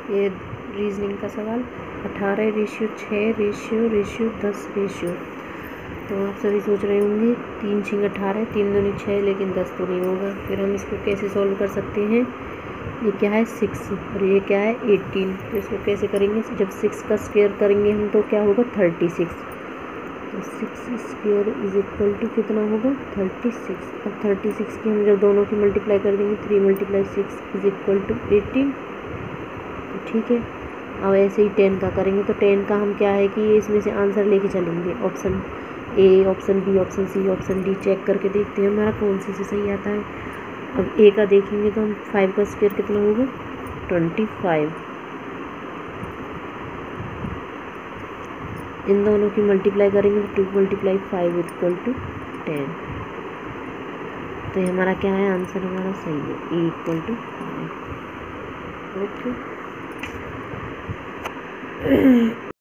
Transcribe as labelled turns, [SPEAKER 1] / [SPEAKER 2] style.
[SPEAKER 1] ये रीजनिंग का सवाल 18:6:10 तो आप सभी सोच रहे होंगे 3 × 18 3 दूनी 6 लेकिन 10 तो नहीं होगा। फिर हम इसको कैसे सॉल्व कर सकते हैं? ये क्या है 6 और ये क्या है 18। तो इसको कैसे करेंगे? जब 6 का स्क्वायर करेंगे हम तो क्या होगा 36। तो 6² = कितना होगा 36। अब 36 की हम जब दोनों की मल्टीप्लाई कर देंगे 3 × 6 = 18। ठीक है। अब ऐसे ही 10 का करेंगे तो 10 का हम क्या है कि इसमें से आंसर लेके चलेंगे, option A, option B, option C, option D check करके देखते हैं हमारा कौन सी से सही आता है। अब ए का देखेंगे तो हम 5 का स्क्वायर कितना होगा 25। इन दोनों की मल्टीप्लाई करेंगे तो 2 × 5 = 10। तो ये हमारा क्या है आंसर हमारा सही है, ए = 5। ओके।